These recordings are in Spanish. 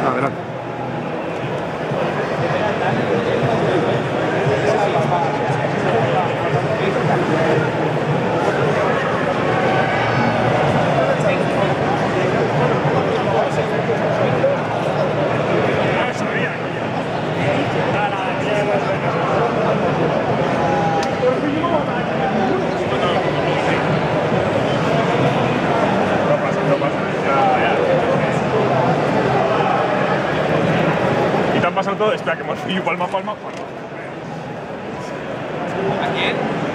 Adelante. Pasando todo, espera que hemos ido palma a palma. ¿A quién?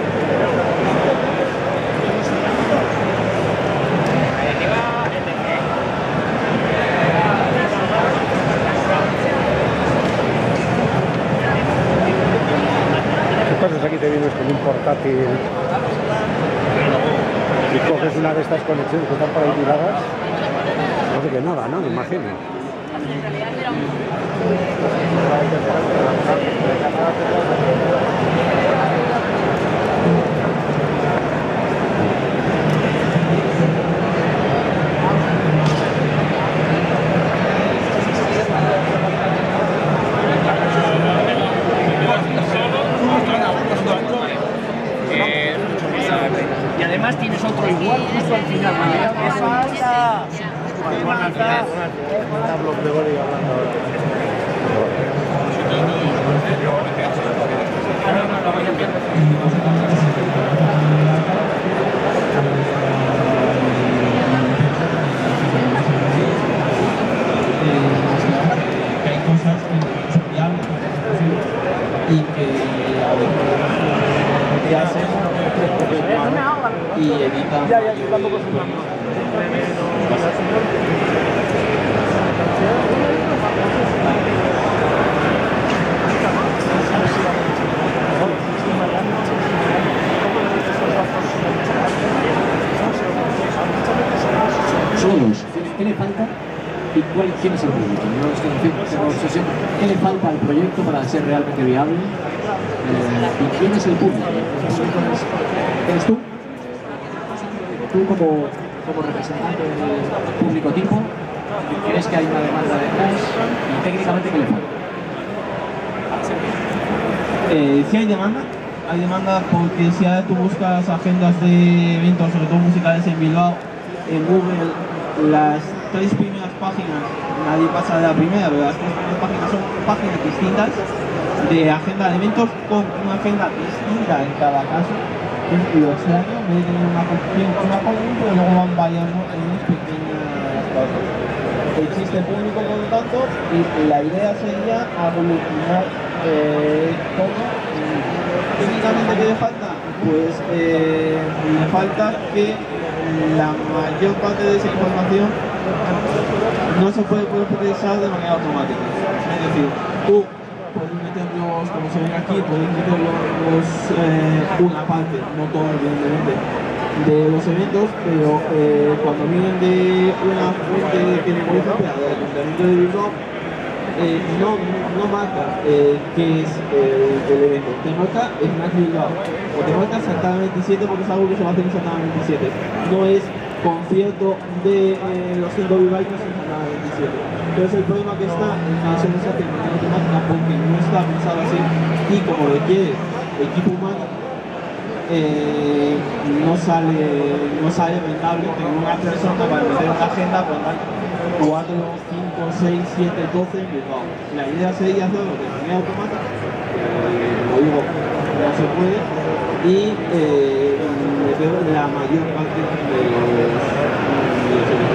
¿Qué pasa? Aquí te vienes con un portátil y coges una de estas conexiones que están por ahí tiradas. No sé qué nada, ¿no? Me imagino. Y además tienes otro igual justo al final. ¡Qué falta! Juan al final. Está Bloc de Gori hablando ahora. Que hay cosas que se hablan y que y evitan Solos, ¿qué le falta? ¿Y quién es el público? No estoy diciendo, ¿qué le falta al proyecto para ser realmente viable? ¿Y quién es el público? ¿Eres tú? Tú como representante del público tipo, ¿crees que hay una demanda detrás? ¿Y técnicamente qué le falta? Sí hay demanda porque si ahora tú buscas agendas de eventos, sobre todo musicales en Bilbao, en Google, las 3 primeras páginas, nadie pasa de la primera, pero las 3 primeras páginas son páginas distintas de agenda de eventos con una agenda distinta en cada caso. Y los años me tienen una cuestión, una columna, pero luego van variando en unas pequeñas cosas. Existe público por lo tanto y la idea sería evolucionar todo. Técnicamente, ¿qué le falta? Pues le falta que la mayor parte de esa información no se puede procesar de manera automática. Es decir, tú puedes meterlos, como se ven aquí, puedes meterlos una parte, no todo evidentemente, de los eventos, pero cuando vienen de una fuente que por ejemplo del Ayuntamiento de Bilbao, no marca qué es el evento, te marca Snack Bilbao, o te marca Santana 27 porque es algo que se va a hacer en Santana 27, no es concierto de los 100 bilbaínos en Santana 27. Entonces el problema que está en que eso no se hace en automática porque no está pensado así y como requiere equipo humano, no sale rentable tener una persona para meter una agenda con 4, 5, 6, 7, 12 en Bilbao. La idea sería hacerlo de manera automática, como digo, no se puede, y meter la mayor parte de los